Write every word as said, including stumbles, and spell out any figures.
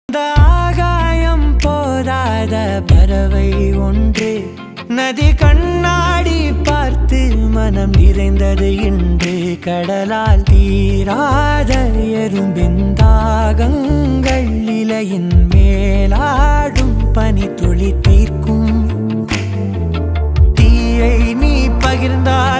ஆகாயம் போராத பறவை ஒன்று நதி கண்ணாடி பார்த்து மனம் நிறைந்தது இன்று கடலால் தீராத எறும்பின் தாகங்கள் இலையின் மேலாடும் பனி துளி தீர்க்கும் தீயை நீ பகிர்ந்தால்